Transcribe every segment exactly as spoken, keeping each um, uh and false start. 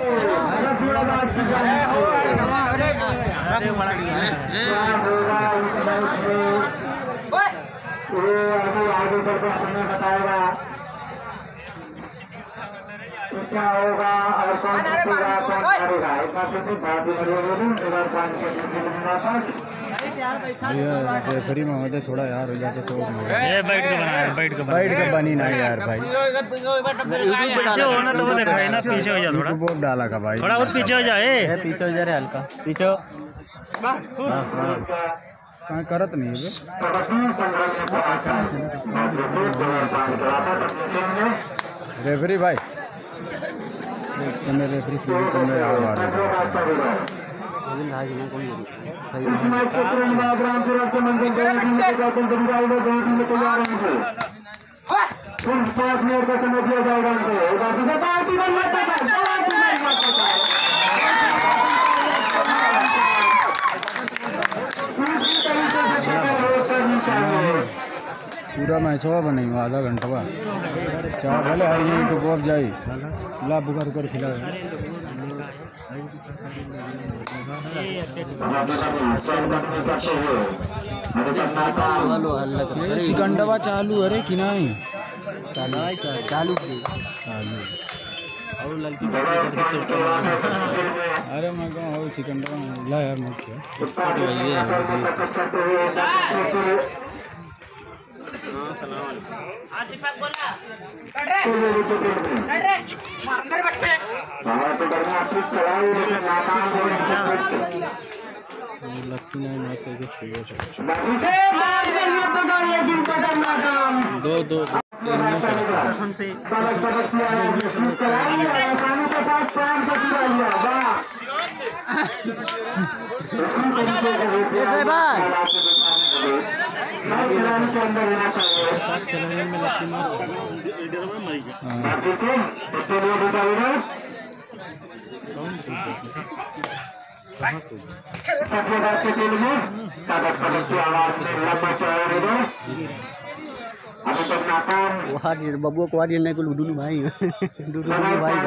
आगे चलकर समय बताएगा क्या होगा और कौन जीतेगा कौन हारेगा। इतना कुछ बात रेफरी मोहम्मद थोड़ा यार हो जाते तो ये बैठ के बना है, बैठ के बैठ के बनी ना यार भाई पीछे हो ना तो वो दिखाई ना, पीछे हो जा थोड़ा, बहुत डाला का भाई थोड़ा और पीछे हो जाए, पीछे हो जा रहे हल्का पीछे कहाँ करत नहीं है रेफरी भाई तुम्हें रेफरी से तुम्हें यार मार पाँच मिनट का समय दिया जाएगा पूरा मैच हुआ बनी आधा घंटा बाद चार भले हर यहीं तो पहुँच जाई ला बुखार कर खिला सिकंडवा चालू अरे कि नहीं चालू चालू चालू अरे मैं कहूँ सिकंडवा ला यार मत दो दो बबुआ को वादी नहीं को डुडू भाई डुडू भाई भाई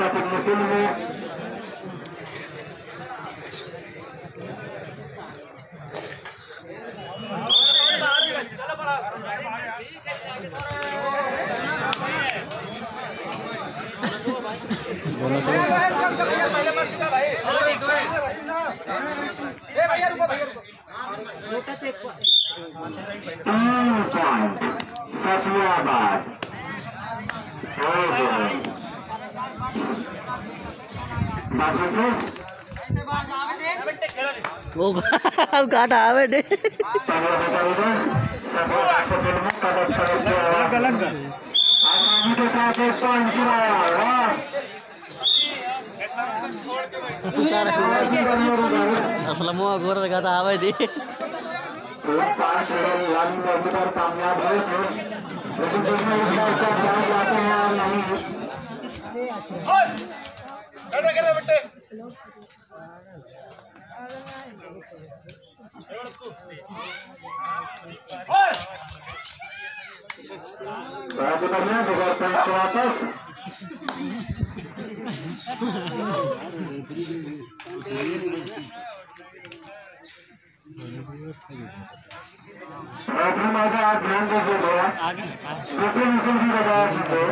वो काटा आवे दे असल मुँह गोर काटा आवे दे आप ध्यान दीजिएगा दूसरे मिशन की बजाय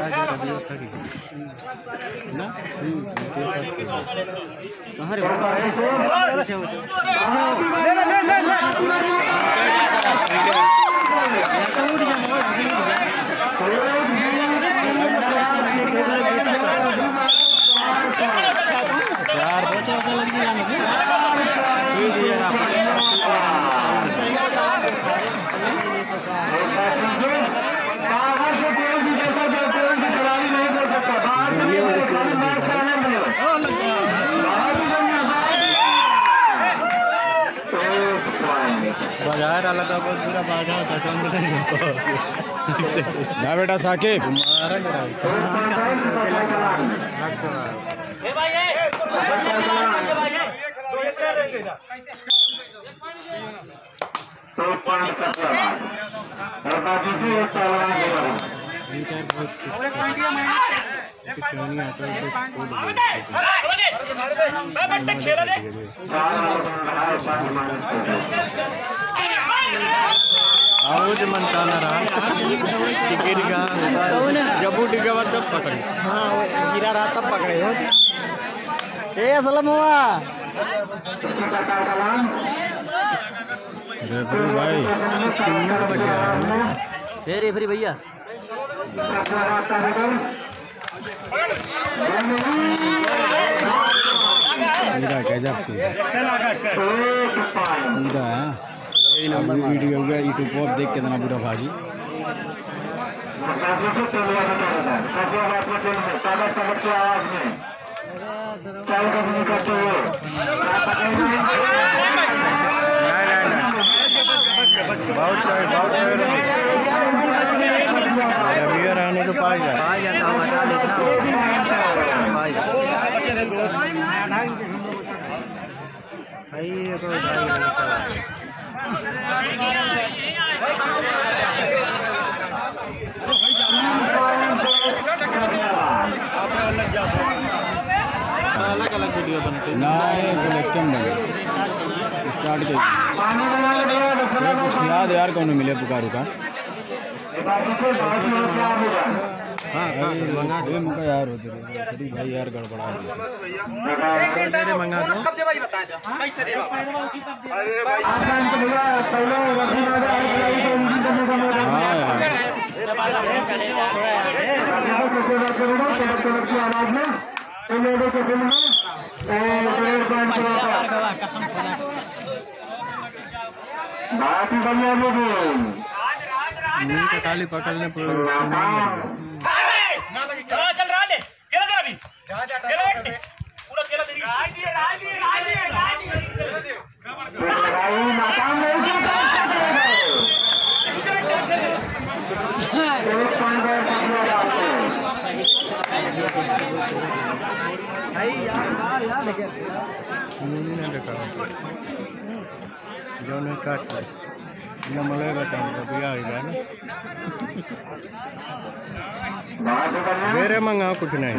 यार बच्चा बच्चा लग गया बाजार अलग बहुत पूरा बाजार खत्म ना बेटा साकिब और आओ जो मन का ना रहा टिकट का जब वो टिकट बाद तब पकड़े हाँ गिरा रहा तब पकड़े हो ए असलम हुआ रेफरी भाई ए रेफरी भैया पूरा गजब पूरा वीडियो हो गया यूट्यूब पर देख के इतना बुरा भागी रहने तो पाई जाए अलग अलग वीडियो बनते ना कम बने स्टार्ट कर कुछ याद यार कौन मिले पुकारू का हाँ ये मुका यार होते रहे भाई यार गड़बड़ा मंगा दो हाँ यार ताली पकड़ने पर चल रहा है केला दे अभी केला पूरा केला दे राज दिए राज दिए राज दिए राज दिए नाकाम नहीं जो नहीं काट मलेगा टाइम का भी आ गया ना मेरे मंगा कुछ नहीं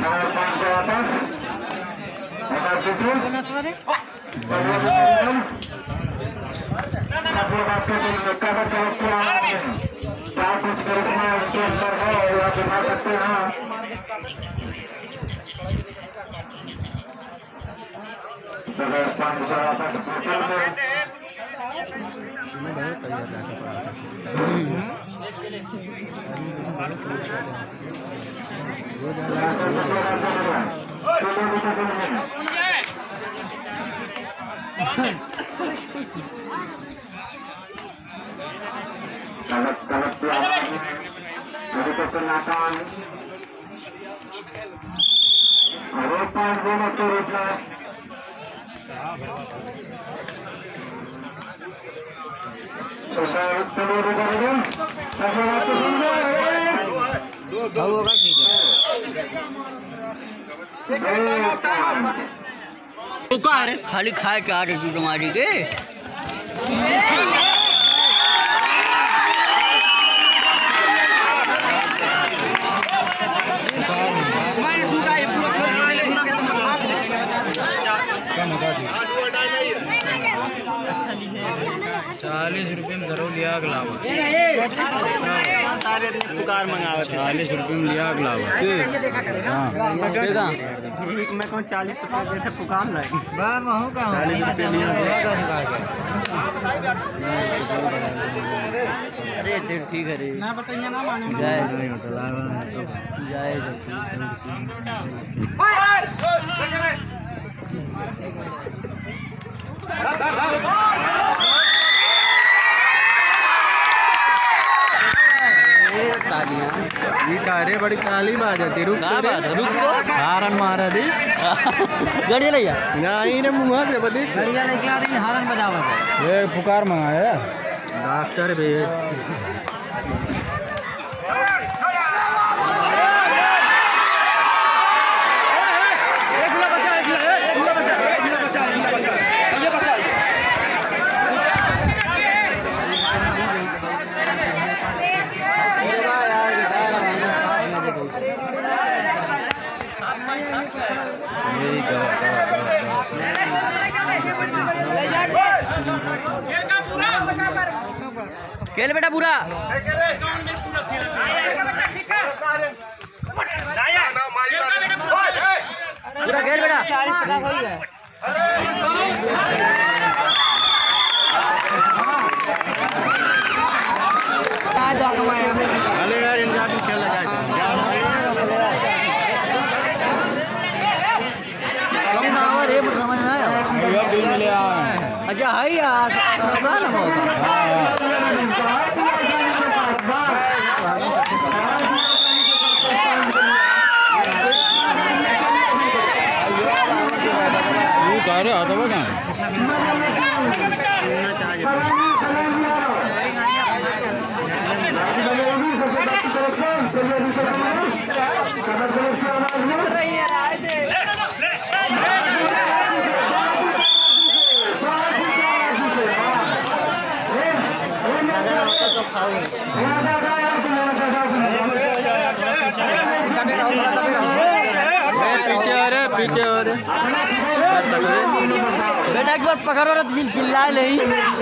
खाली खाए क्या रही तुम्हारी के चालीस रुपये में जरूर लिया अगलावा पुकार मंगावा चालीस रुपये में लिया अगलावा हाँ मैं कौन चालीस रुपये देते पुकार लाए चालीस रुपये लिया अरे ठीक है रे ना बताइए ना माने जाए अरे बड़ी ताली बाजती रुक रुक हारन मारा दी गड़िया लिया नहीं ने मुँह से बदी गड़िया लेके आ रही हारन बजावा ये पुकार मंगाया डॉक्टर भी There you go. खेल बेटा पूरा पूरा खेल बेटा अरे यार इनका भी खेला जाए अच्छा है यार कह रहे आता वो क्या पीछे हो रहे पीछे हो रहे बेटा एक बार पकड़ो ना चिल्ला नहीं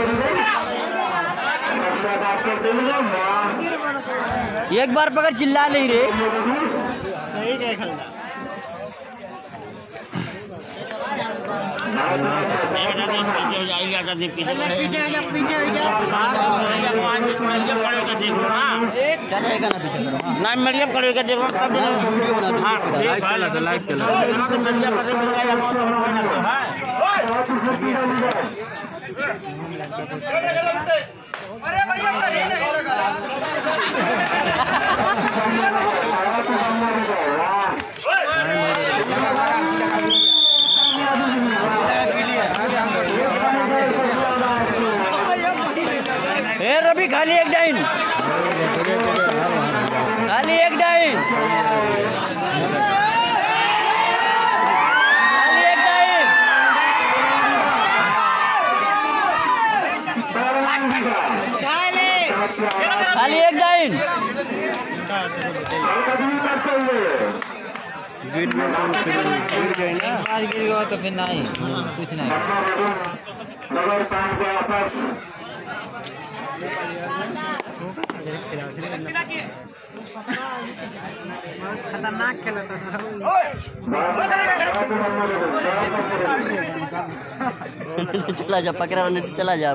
एक बार पकड़ चिल्ला नहीं रे सही क्या खेलना ना मीडियम खड़े का देखो लाइक चला तो लाइक चला अरे भैया ए रवि खाली एक डाइन खाली एक डाइन खाली एक डाइन खाली एक डाइन गिर गई ना गिर गया तो फिर नहीं कुछ नहीं खतरनाक खेला था चला जा पकड़ा चला जा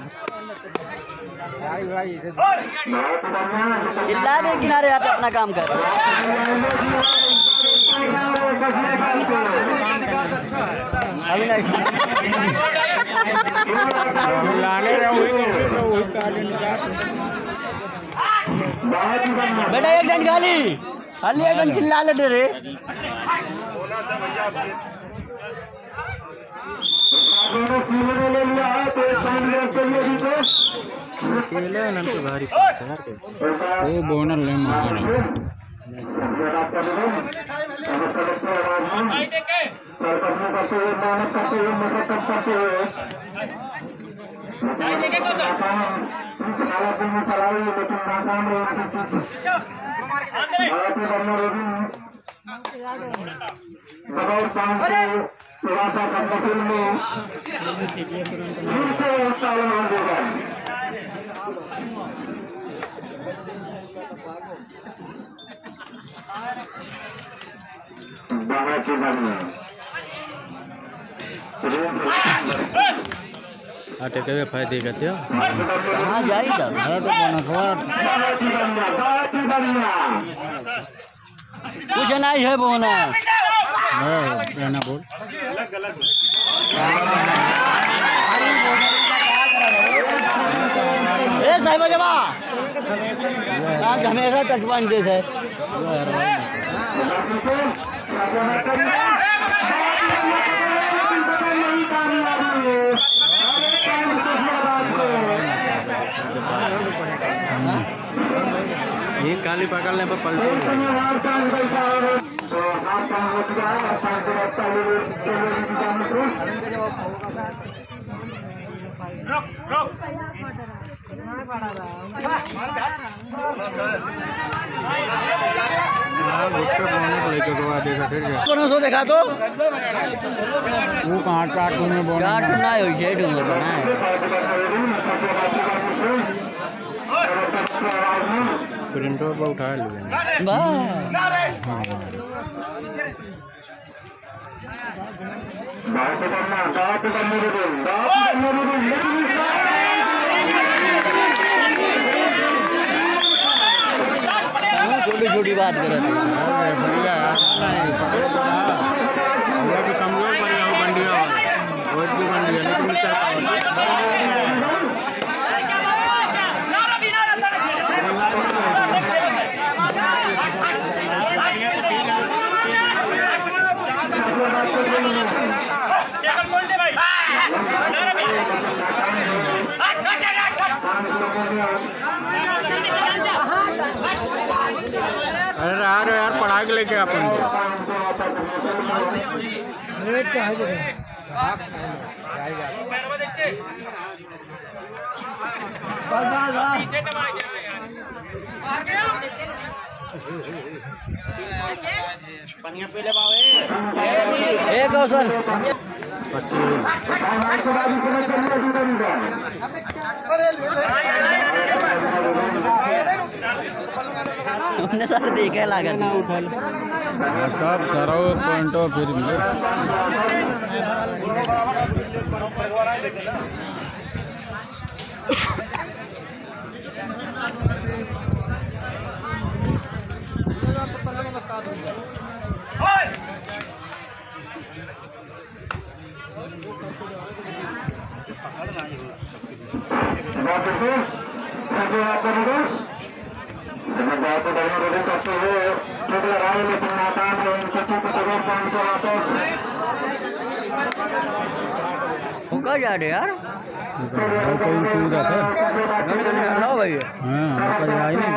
चिल्ला दे किनारे आते अपना काम कर अभी नहीं बेटा एक डंड खाली खाली एक डंड चिल्ला लेते रे वो बोनर ले मार आटे के फायदे करते हो कहाँ जाएगा कुछ नहीं है बोना रहना बोल ए साहिब जमा आज हमेशा टचपॉइंट दे है ये काली पकड़ने पर पलटे रुक रुक कोनो सो देखा तो वो कहाँ कार्टून में बोल कार्टून ना हो छे डूंगर बना है प्रिंटर पर उठा लिए बा छोटी छोटी बात कर कमजोर पड़ी हूँ बंडिया वोट भी बन गया अरे यार यार पढ़ा के लेके अपन एक कौशल हमने सारे देखा है लागत तब करो पॉइंट ऑफ फिर मिले कहाँ जा रहे यार कोई कूदा था ना भाई हाँ कल आई नहीं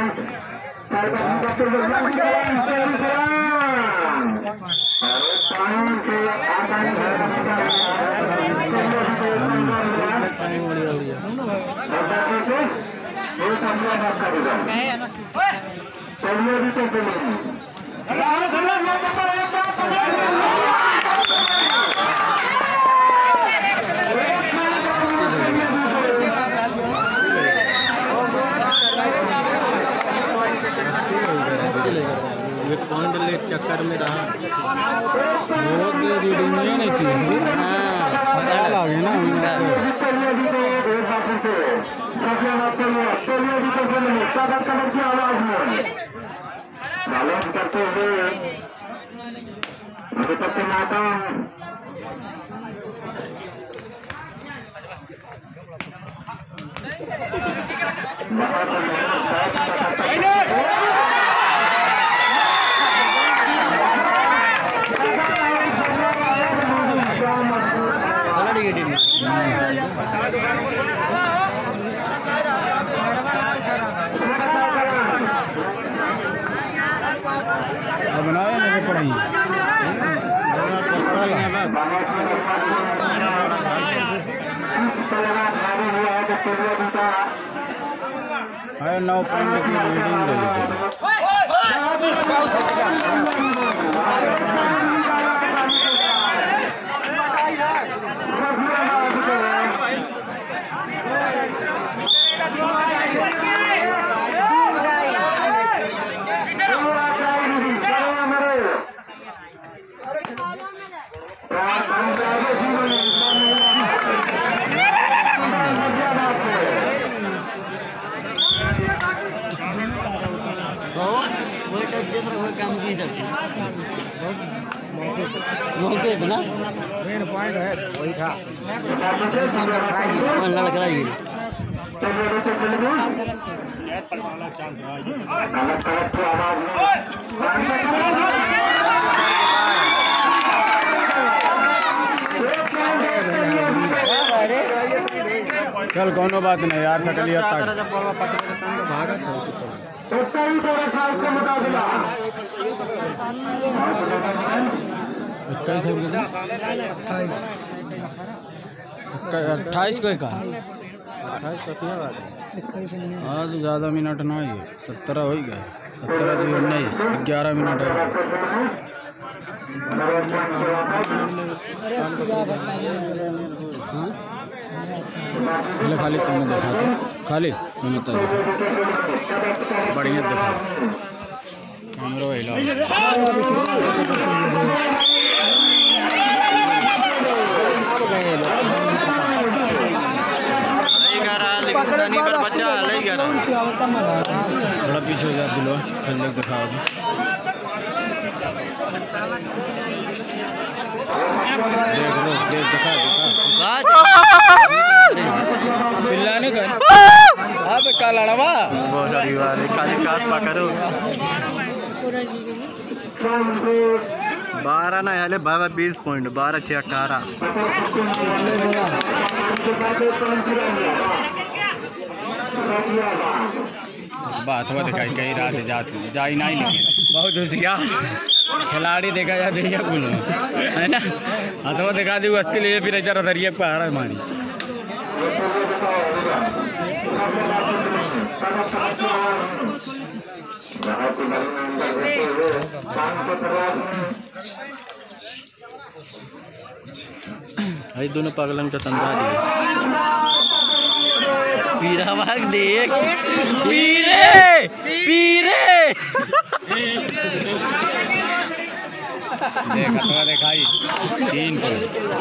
पॉइंट ले चक्कर में रहा बहुत रीडिंग नहीं नहीं थी हाँ ख्याल आ गया ना करते हुए माता बनाए नहीं पढ़ाई है नौ पॉइंट की रीडिंग रही थी काम की मौके पे ना मेन पॉइंट है वही था लड़का चल कोनो बात नहीं यार सकलियत तक इक्कीस अट्ठाईस को का हाँ तो ज़्यादा मिनट ना ही सत्रह हो ही गए सत्रह तो उन्नीस ग्यारह मिनट है खाली तुम्हें देखा था खाली मैं बता देखा बढ़िया देखा कैमरा हिला थोड़ा पीछे हो जा दिलो फिर लोग दिखा देख लो देख दिखा दिखा चिल्लाने का आप का लड़वा बहुत सारी बार खाली काट पकड़ो बारह ना याले बारह बीस पॉइंट बारह छः अठारह बात हुआ दिखाई कई रात जाती जाई नहीं लेकिन बहुत होशियार खिलाड़ी देखा जाते है कुल है ना अथवा दिखा दी अस्ती ले फिर इधर दरिया पर आ रहा मारी भाई दोनों पागलन का तंजा दिया पीरा भाग देख पीरे पीरे देखा तो दिखाई तीन को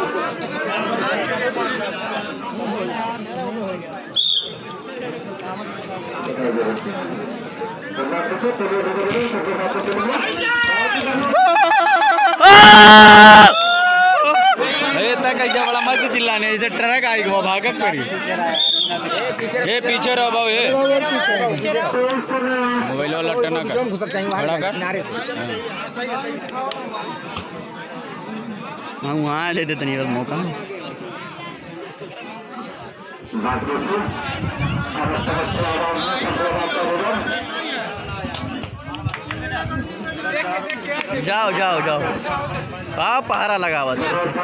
कैसा बड़ा मस्त चिल्लाने जैसे ट्रक आई गो भागत पड़ी ये पीछे रहो बाबू ये मोबाइल वाला लटना कर खड़ा कर हाँ वहाँ दे देते नहीं बस मौका जाओ जाओ जाओ कहाँ पहाड़ा लगा हुआ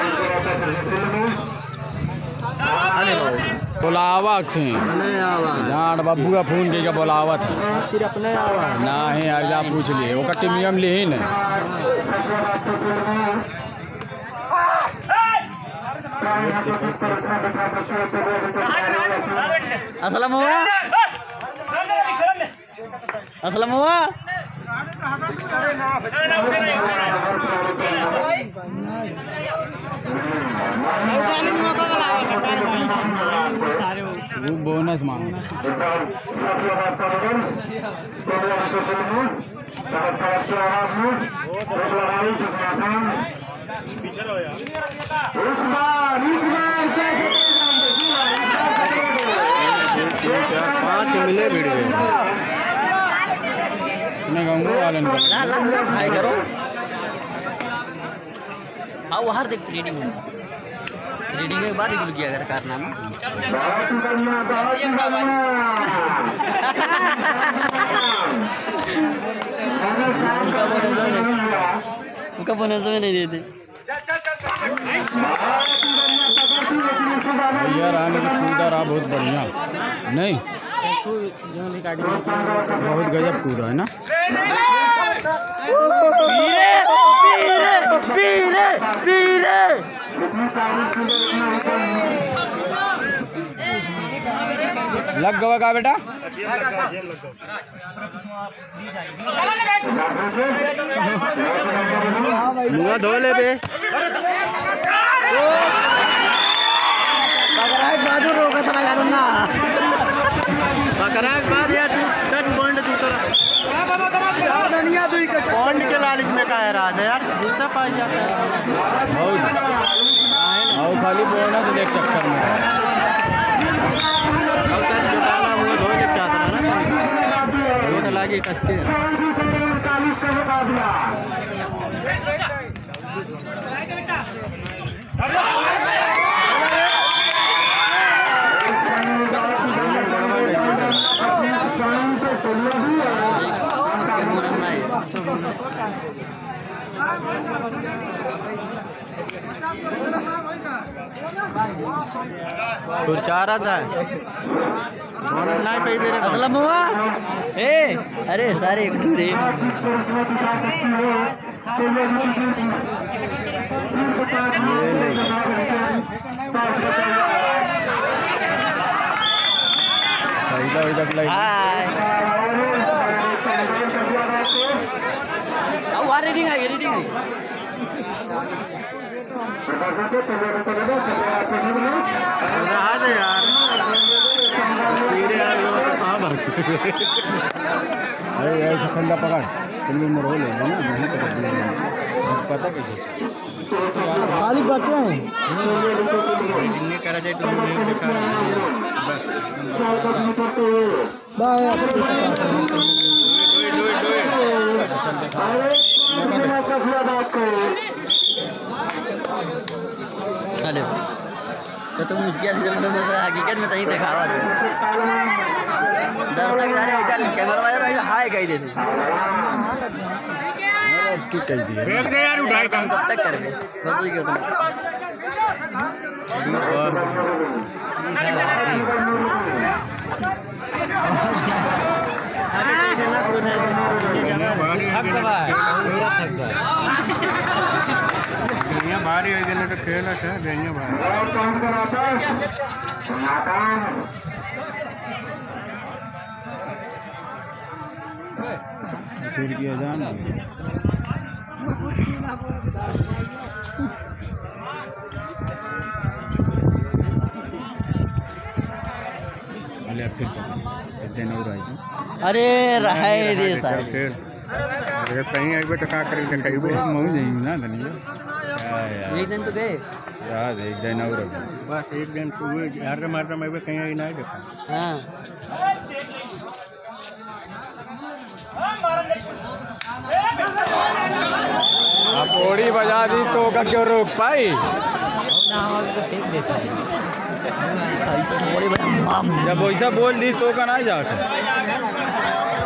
बुलावा थे जान बाबू का फोन के बुलावा था ना ही आजा पूछ लिए वो टीमियम ली ही नहीं असलम हुआ असलम हुआ वो बोनस मांगना पाँच मिले भिड़ गए हाय करो आओ हर देख रीडिंग रीडिंग के बाद रिव्यू किया अगर कारनामा उनका बोनस में नहीं देते यार आने की कूदा रहा बहुत बढ़िया नहीं बहुत गजब कूदा है ना पीरे पीरे पीरे लग गवा का बेटा मुँह धो ले बे पकड़ा के बाद या तू दस पॉइंट तू तोरा पॉइंट के लालच में का है राज यार दूसरा पास जाता है बहुत आओ खाली बोनस देख चक्कर में मुँह धो के चाहता ना वो तो लागे कसते सुरचारा था दोनों नहीं पे दे रहे असलम हुआ ए अरे सारे एक टूरे सही था इधर लाइन हाय अब आ रीडिंग आई रीडिंग आई रहा दे यार तेरे यार वो तो कहाँ भर अरे ऐसा खंदा पकड़ फिल्म में रोल है ना नहीं पता पता कैसे खाली बच्चे हैं इन्हें करा जाए तो नहीं देखा बाय हेलो तो तुम उसके जब तो मैं हकीकत में नहीं दिखावा दे डर लग रहा है इधर कैमरा वाला ऐसा हाय कह देते ठीक कह दिया देख दे यार उठाई काम कब तक करेंगे बस ये क्यों थक गया मेरा थक गया दुनिया भारी हो गई तो खेल है दुनिया भारी फिर किया जाना अरे रहे दे सारे अरे कहीं आई बेटा का करेंगे कहीं भी मऊ नहीं ना धनिया एक दिन तो गए याद एक दिन और बस एक दिन तो हुए यार मारता मैं भी कहीं आई नहीं देखा हाँ आप ओड़ी बजा दी तो का क्यों रोक पाई जब वैसा बोल दी तो का ना जाके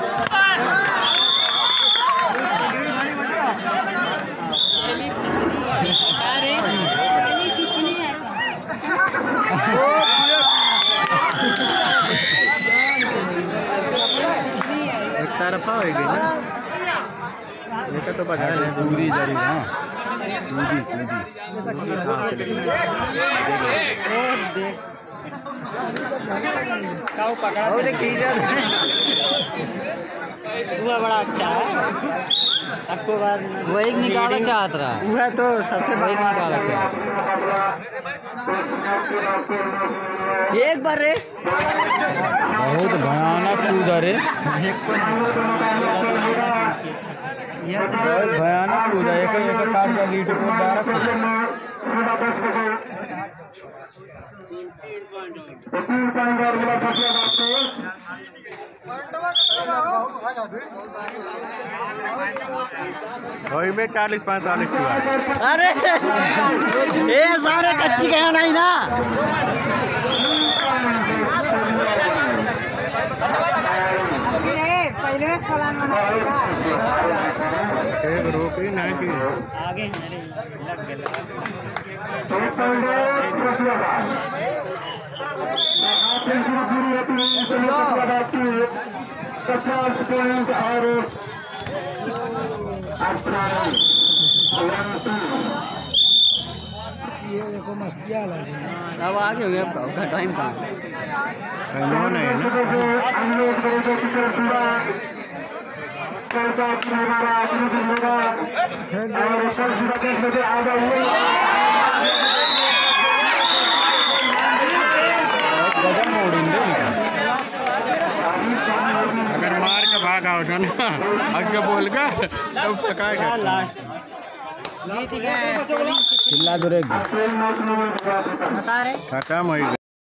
एक तरफा हो गई ना ये तो बजा रहे पूरी जारी हाँ कूदी कूदी बड़ा अच्छा है आपको बात वो एक निकाला क्या हाथ रहा वह तो सबसे वो एक निकाला क्या एक बार रे बहुत भयानक कूदा रे बहुत भयानक कूदा एक एक काट का लीटर को डायरेक्ट वही में चालीस पैंतालीस की बात अरे ये सारे कच्ची गया नहीं ना एक रोक ही नहीं की आगे पचास पॉइंट और अब आगे हो गया आपका टाइम कहाँ कहीं नहीं है गजब मोड़ेंगे अगर मार के भागा होता ना आगे बोल का तब पकाएगा चिल्ला दो रे खत्म हो गया।